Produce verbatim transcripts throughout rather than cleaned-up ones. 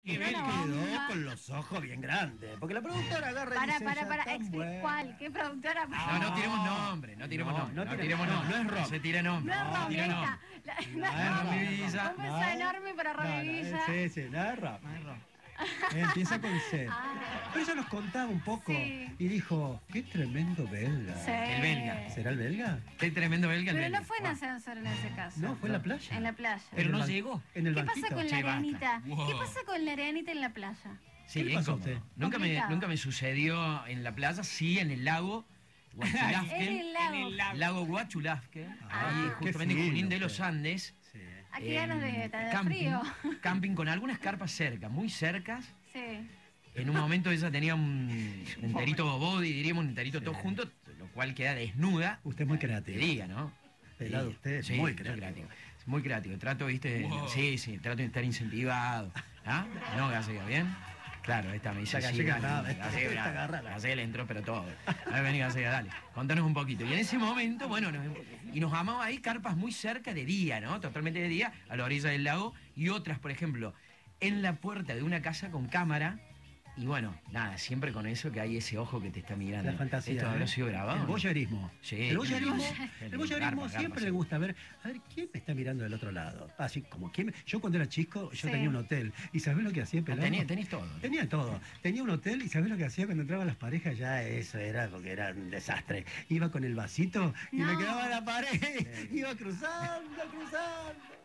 Y Tiró él una quedó bomba. con los ojos bien grandes. Porque la productora agarra y Para, dice, para, "Ya para. están expli- buenos". ¿Cuál? ¿Qué productora? No, no tiremos nombre, no tiremos No, nombre. no No, tire- tiremos no, nombre. no es rock. Se tira No nombre. es No, tira Romita. nombre. La- No, no, es no. Romita. Un beso No. enorme para No, no, Romivilla. sí, sí, no es rock. No es rock. Empieza con C. Ah. Pero ella nos contaba un poco Sí. y dijo, qué tremendo belga. Sí. El belga. ¿Será el belga? Qué tremendo belga el Pero belga. no fue en ascensor en ese caso. No, fue en la playa. En la playa. Pero En el no ban- llegó. En el ¿Qué pasa banquito. con la Che, basta. arenita? Wow. ¿Qué pasa con la arenita en la playa? Sí, ¿Qué le pasó a incómodo. usted? Nunca me, Complicado. nunca me sucedió en la playa, sí en el lago En Huachulafque. el lago. En el lago. Lago Huachulafque, Ah. ahí Qué justamente en fino, Junín de los usted. Andes. Sí. Aquí ganas de en tener camping, frío. camping con algunas carpas cerca, muy cercas. Sí. En un momento ella tenía un enterito body, diríamos un enterito Sí. todo junto, lo cual queda desnuda. Usted es muy Te creativo. diga, ¿no? Pelado, Sí, usted es sí, muy soy creativo. Es muy creativo. Trato, viste, Wow. sí, sí, trato de estar incentivado. ¿Ah? ¿No, Gacega? ¿Bien? Claro, esta me dice Esta sí, Gacega dale, nada, esta- Gacega, esta bravo. agarrala. Gacega le entró, pero todo. A ver, vení, Gacega, dale. Contanos un poquito. Y en ese momento, bueno, nos- y nos amamos ahí carpas muy cerca de día, ¿no? Totalmente de día, a la orilla del lago. Y otras, por ejemplo, en la puerta de una casa con cámara. Y bueno, nada, siempre con eso que hay ese ojo que te está mirando. La fantasía. ¿Esto ¿eh? habrá sido grabado? El ¿no? voyeurismo. Sí. El voyeurismo, Qué el voyeurismo garpa, garpa, siempre sí. le gusta ver, a ver, ¿quién me está mirando del otro lado? Así como, ¿quién me- Yo cuando era chico, yo Sí. tenía un hotel. ¿Y sabés lo que hacía, pelado? Tenés, tenés todo. Tenía todo. Tenía un hotel y ¿sabés lo que hacía cuando entraban las parejas? Ya eso era porque era un desastre. Iba con el vasito y No. me quedaba en la pared. Iba cruzando, cruzando.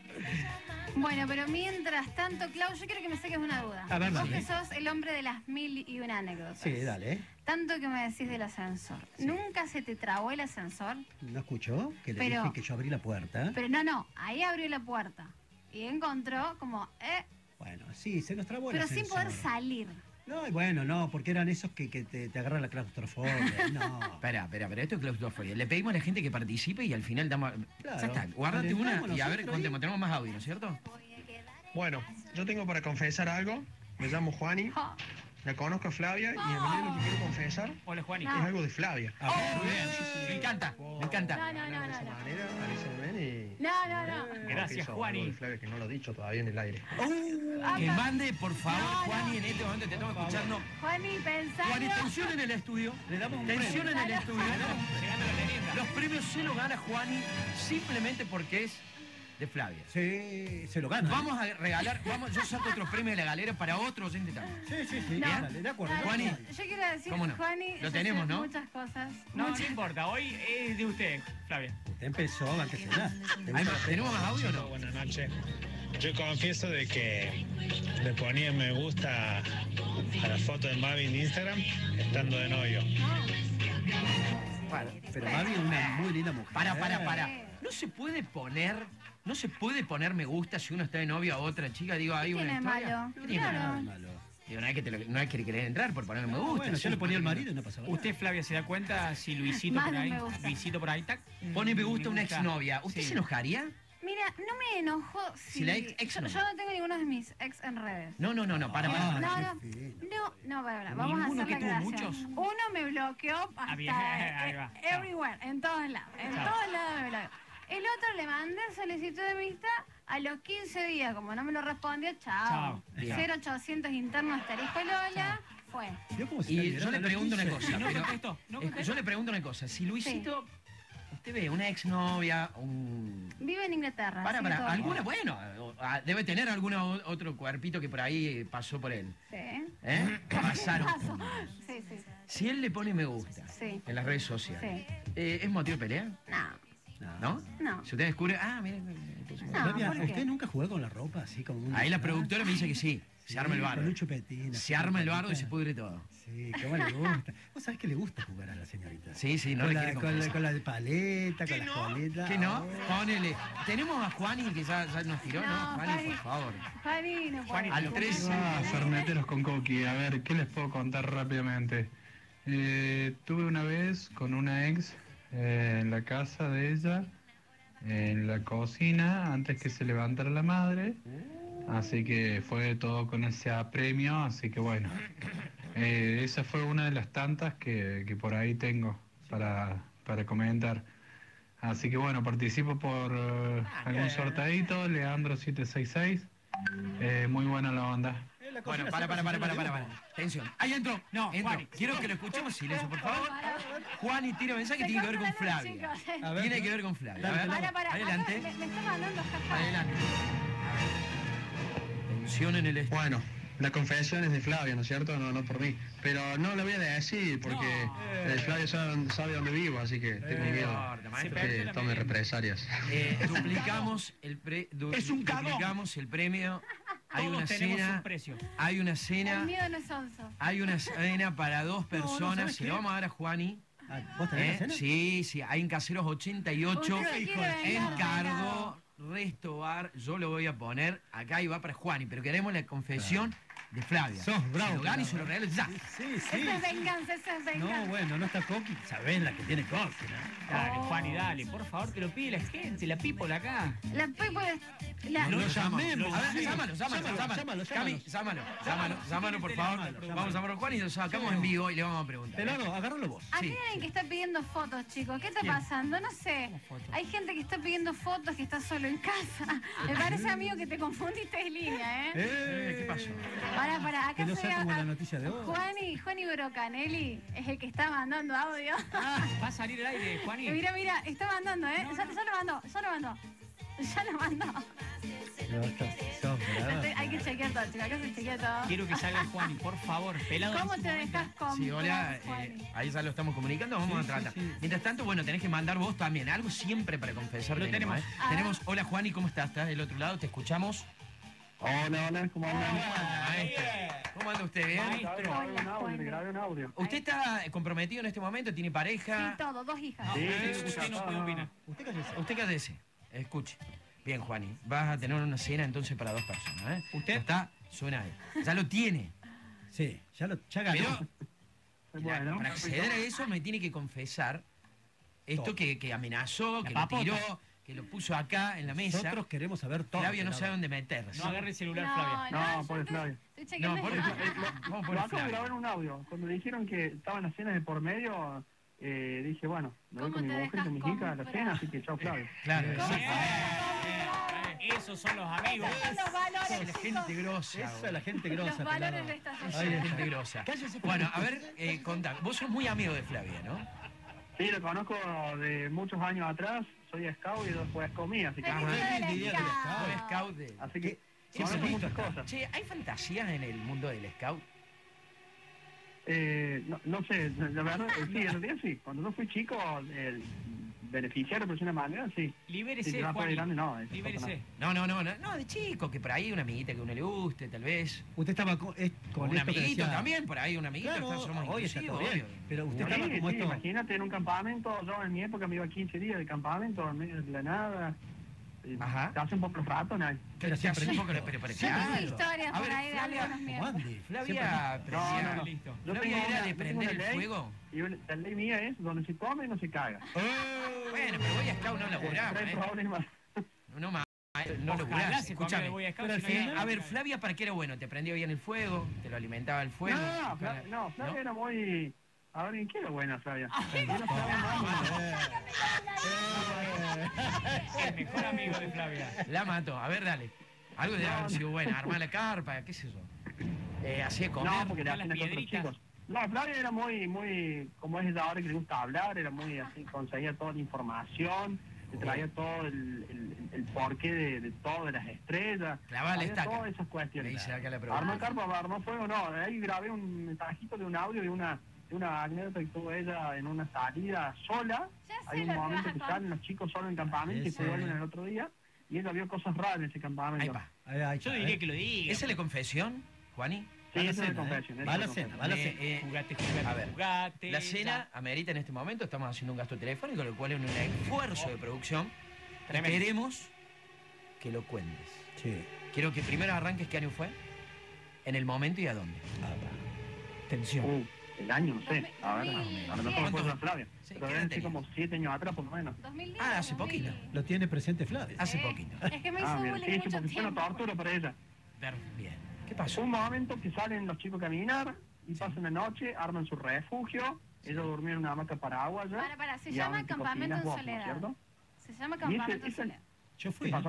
Bueno, pero mientras tanto, Clau, yo quiero que me saques una duda. A ver, Vos dale. que sos el hombre de las mil y una anécdotas. Sí, dale. ¿eh? Tanto que me decís del ascensor. ¿Nunca se te trabó el ascensor? ¿No escuchó? Que le Pero- dije que yo abrí la puerta. Pero no, no, ahí abrió la puerta. Y encontró como, eh, Bueno, sí, se nos trabó el pero sin ascensor. poder salir. No, y bueno, no, porque eran esos que, que te, te agarran la claustrofobia. No. Espera, espera, pero esto es claustrofobia. Le pedimos a la gente que participe y al final damos. Claro. Ya está, guárdate una Alentamos y a ver, nosotros contemos, ahí. tenemos más audio, ¿no es cierto? Bueno, yo tengo para confesar algo. Me llamo Juani, Jo, la conozco a Flavia y en realidad lo que quiero confesar Hola, Juani. No. es algo de Flavia. A ver, Muy bien, me encanta, me encanta. No, no, no, de no, esa no. manera, avísenme y... No, no, no. Gracias, confieso Juani. algo de Flavia que no lo he dicho todavía en el aire. Ah, Que pa- mande, por favor, No, no. Juani, en este momento te estamos escuchando. Juani, pensalo. Juani, tensión en el estudio. Le damos un Tensión premio. en el estudio. Llegando la leyenda. Los premios se los gana Juani simplemente porque es de Flavia. Sí, se lo gana. Vamos a regalar, vamos, yo saco otro premio de la galera para otro oyente también. Sí, sí, sí. No. Dale, de acuerdo. Dale, Juani. Yo quiero decir, ¿Cómo no? Juani, Lo yo tenemos, sé ¿no? muchas cosas. No, muchas- no importa, hoy es de usted, Flavia. Usted empezó antes que nada. Hay más- ¿Tenemos más audio o no? Buenas noches. Yo confieso de que le ponía me gusta a la foto de Mavi en Instagram estando de novio. Para, pero Mavi es una muy linda mujer. Para, para, para. Sí. No se puede poner, no se puede poner me gusta si uno está de novia a otra chica. Digo, hay ¿Qué una tiene historia. malo? ¿Qué tiene Claro. malo? Nada de malo. Digo, no hay que, te lo- no hay que querer entrar por ponerme me No, gusta. bueno, sí, yo le ponía el porque- marido y no pasaba nada. Usted, Flavia, se da cuenta si Luisito Más por de ahí, me gusta. Luisito por ahí, tac, Pone me gusta a una gusta. exnovia. ¿Usted Sí. se enojaría? Mira, no me enojo si... Si la ex- ex yo, no. yo no tengo ninguno de mis ex en redes. No, no, no, no, para, para, Ah, para. No, no, qué fino. no, no, para, para, vamos a ¿Ninguno hacer que la tuvo aclaración. muchos? Uno me bloqueó hasta Ah, bien, ahí eh, va. eh, everywhere, en todos lados, en Chao. todos lados me bloqueó. El otro le mandé solicitud de amistad a los quince días, como no me lo respondió, chao. Chao. Bien. cero ochocientos interno asterisco Lola, fue. ¿Vio cómo se Y está yo liberando le la pregunto una noticia? cosa. No pero- contestó, no eh, contestó. yo le pregunto una cosa. Si Luisito, usted ve una exnovia, un... Vive en Inglaterra. Para, así para, todo alguna, bien. bueno, o- ah, debe tener algún otro cuerpito que por ahí pasó por él. Sí. ¿Eh? Pasaron. Paso. Sí, sí, Si él le pone me gusta Sí. en las redes sociales, sí. eh, ¿es motivo de pelea? No, ¿No? no. Si usted descubre, ah, miren, No, Flavia, ¿por qué? ¿usted nunca jugó con la ropa así como un... ahí la productora me dice que sí, Sí, se arma el bardo. Con un chupetín. así, Se arma el bardo y con- se pudre todo. Sí, cómo le gusta. Vos sabés que le gusta jugar a la señorita. Sí, sí, no con le la, quiere con, la, confesar. con la de paleta, con las coletas. ¿Qué no? Oh. Ponele. Tenemos a Juani que ya, ya nos tiró, ¿no? No, Juani, Juani. por favor. Juani, no Juani, puedo. Al tres. Ah, ferneteros con coqui. A ver, ¿qué les puedo contar rápidamente? Eh, tuve una vez con una ex eh, en la casa de ella, en la cocina, antes que se levantara la madre. Así que fue todo con ese apremio, así que bueno. Eh, esa fue una de las tantas que, que por ahí tengo para, para comentar. Así que bueno, participo por eh, algún sorteadito, Leandro siete seis seis. Eh, muy buena la onda. la Bueno, cocina para, sepa para, si para, yo para, lo para, digo. para. Atención. Ahí entró. No, entró. Juani. Quiero que lo escuchemos. Silencio, por favor. Juani tira mensaje que Se tiene que ver con corta la luz, Flavia. chicos. A ver, Tiene que ver con Flavia. A ver, Para, para, adelante. acá me, me está mandando jaja. Adelante. Tensión en el estudio. Bueno, la confesión es de Flavia, ¿no es cierto? No, no por mí. Pero no lo voy a decir porque No. eh, Flavia sabe, sabe dónde vivo, así que tengo No miedo importa, maestro. Se que perdió la tome merienda. represalias. Eh, duplicamos el pre, du- Es un cagón. duplicamos el premio. Hay Todos una tenemos cena. un precio. Hay una El cena. miedo no es onzo. Hay una cena para dos no, personas. ¿sabes Se qué? lo vamos a dar a Juani. Ah, ¿Vos tenés ¿eh? la cena? Sí, sí. Hay en Caseros ochenta y ocho. Usted se hijo quiere de- vengar, Encargó Resto Bar. Yo lo voy a poner acá y va para Juani. Pero queremos la confesión de Flavia. Sos bravo, Se lo gana y pelado, se lo ¿eh? regala ya. Sí, sí. Eso es venganza, eso es venganza. No, bueno, no está Coqui. Sabés la que tiene Coqui, ¿no? Dale, Oh. Juani, dale, por favor, te lo pide la gente, la people acá. La Pepo es... La... No lo llamemos. A ver, Sí. llámalo, llámalo, Llámalo, llámalo. llámalo, Cami, llámalo. llámalo, llámalo, llámalo, por favor. Llámalo, Vamos a llamar a Juan y lo sacamos en vivo y le vamos a preguntar. Pelado, agárralo vos. Acá Sí. hay alguien que está pidiendo fotos, chicos. ¿Qué está ¿Quién? pasando? No sé. ¿Cómo fotos? Hay gente que está pidiendo fotos que está solo en casa. Me parece, amigo, que te confundiste de línea, ¿eh? Eh, ¿Qué pasó? Para, para, acá Que no se sea ve como a- la noticia de hoy. Juani, Juani Brocanelli es el que está mandando audio. Va a salir el aire, Juani. Y mira, mira, está mandando, ¿eh? Ya, ya lo mandó, ya lo mandó. Ya lo mandó. No, estás- sos brava. Hay que chequear todo, chicos. Acá se chequea todo. Quiero que salga Juani, por favor, pelado. ¿Cómo en te este momento. dejas con Sí, hola, Juani? eh, ahí ya lo estamos comunicando, vamos Sí, a sí, tratar. sí. Mientras tanto, bueno, tenés que mandar vos también, algo siempre para confesar. Lo tenemos. ¿eh? Ah. Tenemos, hola Juani, ¿cómo estás? ¿Estás del otro lado? ¿Te escuchamos? Hola, hola, ¿cómo andan? Maestro, ¿cómo anda usted? ¿Bien? Maestro. Hola, Juani. un audio. ¿Usted está comprometido en este momento? ¿Tiene pareja? Sí, todo, dos hijas. No, Sí, usted, sí, usted sí, no sí. puede opinar. Usted cállese. Usted cállese, escuche. Bien, Juani, vas a tener una cena entonces para dos personas, ¿eh? ¿Usted? Ya está, suena ahí. Ya lo tiene. Sí, ya lo ya ganó. Pero Bueno, para acceder a eso me tiene que confesar esto Todo. que, que amenazó, La que lo papota. tiró, que lo puso acá en la mesa. Nosotros queremos saber todo. Flavia no pelado. sabe dónde meterse. No agarre el celular, No, Flavia. No, yo pobre estoy- Flavia. estoy chequeando. No, por eso. Vamos a Lo poner acabo de Flavia. grabar en un audio. Cuando dijeron que estaban las cenas de por medio, eh, dije, bueno, me voy ¿Cómo con mi te mujer y con mis dejas hijas a la comprar? cena, así que chao, Flavia. Claro, ¿Cómo sí. se Eh, Esos son los amigos. Son los valores, Esa es la chicos. gente grosa. Esa es la gente grosa, Los valores pelado. de esta Esa es sociedad. la gente grosa. Cállese, Bueno, a ver, eh, contá. Vos sos muy amigo de Flavia, ¿no? Sí, lo conozco de muchos años atrás. Soy scout y después comí, así que... Feliz día del Feliz día del scout. Soy scout. scout de... Así que Siempre conozco visto muchas acá. cosas. Che, ¿hay fantasías en el mundo del scout? Eh, no, no sé, la verdad, eh, sí, en realidad sí. Cuando yo fui chico, el beneficiario, por una manera, sí. Si Libérese, te va para Juani. grande, no. eso Libérese. No, no, no, no, no, de chico, que por ahí una amiguita que a uno le guste, tal vez. Usted estaba con, es- con un esto que amiguito decía- también, por ahí un amiguito, Claro, está- somos hoy está todo inclusivos, bien. obvio. Pero usted Sí, estaba como sí, esto. imagínate en un campamento, yo en mi época me iba quince días de campamento, en medio de la nada. Eh, Ajá. Te hace un poco los ratos, ¿no? Pero Te siempre hace un listo. poco, pero, pero Siempre claro. Tengo historias A por ver, ahí de Flavia, algunos Como miembros. Andy. Flavia, Siempre No, prendía- no, no. Listo. Yo Flavia tengo era una- de yo tengo prender una el ley, fuego. Y una- la ley mía es donde se come no se caga. Bueno, pero voy a scout no laburaba, No hay ¿eh? problema. No, ma- no Ojalá laburás, se escúchame. comiera Boy Scout, Pero al si no final- había- A ver, Flavia, ¿para qué era bueno? ¿Te prendía bien el fuego? ¿Te lo alimentaba el fuego? No, Fla- no, Flavia ¿No? era muy... A ver, ¿en qué era buena Flavia? Ah, Era Flavia muy- El mejor amigo de Flavia. La mató. A ver, dale. Algo de No, haber no. sido buena. Armar la carpa, qué sé yo. Eh, hacía comer. No, porque le Las hacían eso a otros piedritas. chicos. No, Flavia era muy, muy, como es ella ahora que le gusta hablar, era muy así, conseguía toda la información, te traía todo el, el, el porqué de, de todo, de las estrellas, Clavá la sabía estaca. todas esas Le cuestiones. dice acá la pregunta. Armó carpa, armó fuego, no, ahí grabé un mensajito de un audio de una, de una anécdota que tuvo ella en una salida sola. Ya sé Hay un lo que vas momento a que contar. salen los chicos solos en campamento y Ese. se vuelven el otro día, y ella vio cosas raras en ese Ahí campamento. va. Ahí, ahí Yo está, diría ¿eh? que lo diga. ¿Esa es la confesión, Juani? Sí, Va la esa es la cena, ¿eh? confesión. esa Va es la la cena, confesión. va la Eh, cena. eh, Jugate, jugate, A ver, jugate. La cena amerita en este momento, estamos haciendo un gasto telefónico, lo cual es un esfuerzo de producción. Tremendo. Queremos que lo cuentes. Sí. Quiero que primero arranques qué año fue, en el momento y a dónde. Ah, va. Tensión. Uh, el año, no sé. A ver, dos mil a lo mejor diez. fue la Flavia. Sí, Pero ¿qué deben edad ser como tenías? siete años atrás, por lo menos. dos mil diez, Ah, hace dos mil. poquito. Lo tiene presente Flavia. Hace Eh, poquito. Es que me hizo Ah, bien. bullying Sí, sí, mucho porque fue una tiempo. tortura para ella. Ver bien. ¿Qué pasó? Un momento que salen los chicos a caminar y pasan la noche, arman su refugio. Ellos durmieron en una hamaca paraguaya. Para, para, se y llama hablan tipo Campamento finas en voces, ¿no es Soledad. cierto? Se llama Y ese- Campamento en ese- Soledad. Yo fui. ¿Qué ¿eh? pasó?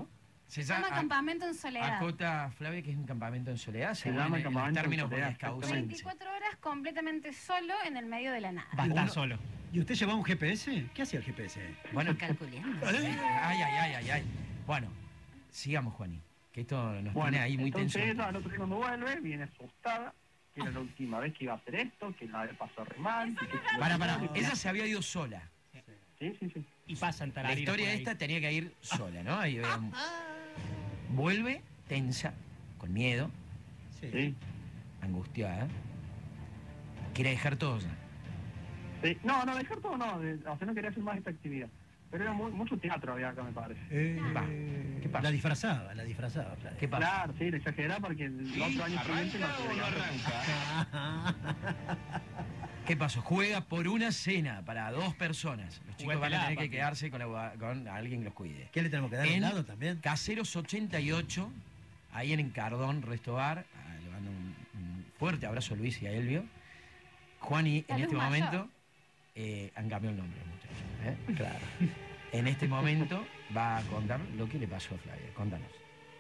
Se Se llama llama campamento en soledad. Acota Flavia, que es un campamento en soledad, Se según llama en- en los campamento en términos soledad, escaucenses. veinticuatro horas completamente solo en el medio de la nada. Va a estar Uno- solo. ¿Y usted llevaba un G P S? ¿Qué hacía el G P S? Bueno, Calculeando. ay, ay, ay, ay, ay. Bueno, sigamos, Juani, que esto nos Bueno, tiene ahí muy tenso. entonces ella al otro día cuando vuelve, viene asustada, que era la última vez que iba a hacer esto, que la había pasado re mal. y que- Para, para, ella se había ido sola. Sí, sí, sí. Y pasan La tarariras historia por ahí. esta tenía que ir sola, ¿no? Ahí vean. Vuelve tensa, con miedo, Sí. angustiada. Quiere dejar todo ya. Sí. No, no, dejar todo no, de- o sea, no quería hacer más esta actividad. Pero era muy- mucho teatro había acá, me parece. Eh, Va. ¿Qué pasa? La disfrazaba, la disfrazaba. Flavia. ¿Qué pasa? Claro, sí, le exageraba porque el otro año siguiente no se veía. ¿Qué pasó? Juega por una cena para dos personas. Los chicos van a Juguétela, tener que papi. quedarse con, la- con alguien que los cuide. ¿Qué le tenemos que dar? En ¿Helado también? Caseros ochenta y ocho, ahí en Encardón, Restobar. Ah, le mando un, un fuerte abrazo a Luis y a Elvio. Juani, La en luz este mayor. momento, eh, han cambiado el nombre, muchachos. ¿eh? Claro. En este momento va a contar lo que le pasó a Flavia. Contanos.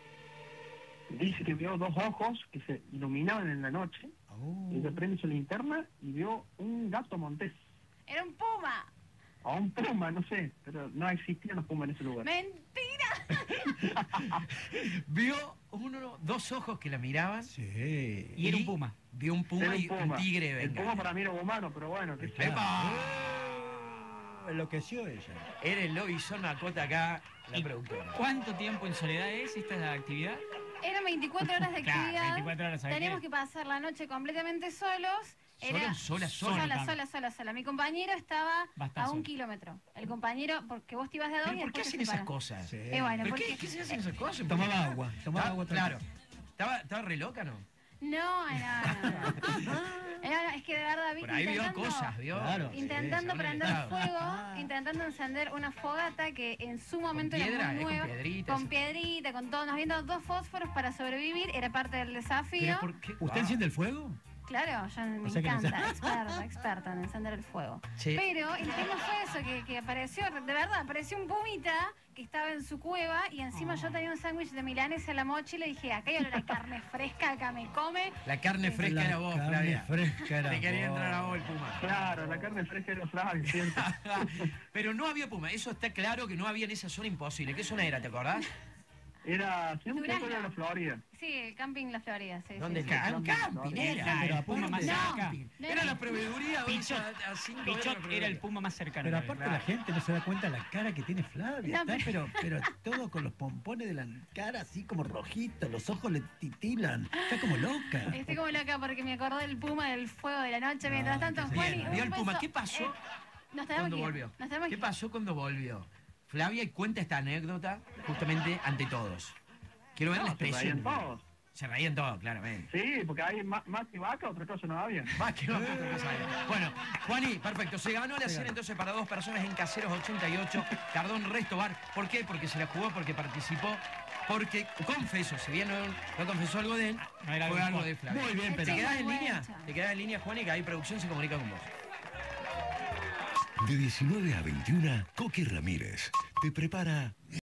Dice que vio dos ojos que se iluminaban en la noche. Oh. Ella prende su linterna y vio un gato montés. Era un puma. O un puma, no sé, pero no existían los pumas en ese lugar. Mentira. Vio uno, dos ojos que la miraban. Sí. Y era un puma. Vio un puma Era y un puma. tigre de El puma bengala. para mí era humano, pero bueno, qué sé yo. ¡Epa! Enloqueció ella. Era el lobizón Macota acá, la ¿Y productora. ¿Cuánto tiempo en soledad es esta actividad? Eran veinticuatro horas de Claro, actividad. veinticuatro horas, ¿sabes Teníamos qué? que pasar la noche completamente solos. Era ¿Sola, sola, sola? sola, Sola. sola, sola, sola. Mi compañero estaba Va a estar a un sola. kilómetro. El compañero, porque vos te ibas de a dos ¿Pero y por qué después hacen te esas separan. cosas? Sí. Eh, bueno, ¿Pero porque... qué, qué se hacen esas cosas? Tomaba agua, tomaba Ah, agua. Claro. ¿Estaba, ¿Estaba re loca, no? No, no, no. no. No, no, es que de verdad, vi Por ahí vio intentando- cosas, vio. Claro. Intentando Sí, prender según el fuego, estado. intentando encender una fogata que en su momento piedra, era muy eh, con nueva. piedritas. Con piedrita, con todo. Nos viendo dos fósforos para sobrevivir, era parte del desafío. ¿Pero por qué? ¿Usted Guau. enciende el fuego? Claro, yo me O sea que no encanta, experta, experta en encender el fuego. Sí. Pero el tema fue eso, que, que apareció, de verdad, apareció un pumita que estaba en su cueva y encima yo tenía un sándwich de milanesa en la mochila y dije, acá hay olor a carne fresca, acá me come. La carne fresca La era vos, carne Flavia. fresca era Te quería vos. entrar a vos el puma. Claro, la carne fresca era Flavia, ¿cierto? Pero no había puma, eso está claro que no había en esa zona imposible. ¿Qué zona era, te acordás? Era, si no me equivoco, Durazno. era la Florida. Sí, el camping La Florida, sí. ¿Dónde sí, está? sí. Un camping era. Ah, el puma más Aparte, cerca. camping. No, Era no. la proveeduría hoy Pichot. a, a cinco metros de Pichot la era el proveeduría. puma más cercano. Pero aparte la gente no se da cuenta la cara que tiene Flavia. No, Está, pero, pero todo con los pompones de la cara así como rojitos, los ojos le titilan. Está como loca. Estoy como loca porque me acordé del puma del fuego de la noche. Mientras tanto, qué Juan y Bien, un vio el puma. beso. ¿Qué pasó Eh, nos tenemos cuando que ir. volvió? Nos tenemos ¿Qué que ir. pasó cuando volvió? Flavia, y cuenta esta anécdota justamente ante todos. Quiero ver la No, se expresión. reían todos. Se reían todos, claramente. Sí, porque hay más, más que vaca, otra cosa no había. Más que no, otra cosa había. Bueno, Juani, perfecto. Se ganó la cena entonces para dos personas en Caseros ochenta y ocho, Cardón Restobar. ¿Por qué? Porque se la jugó, porque participó, porque confesó, si bien no, no confesó algo de él, No era fue algo algo de Flavia. Muy bien, ¿Te pero- quedás en Muy línea? buena. ¿Te quedás en línea, Juani, que ahí producción se comunica con vos? De diecinueve a veintiuna, Coqui Ramírez te prepara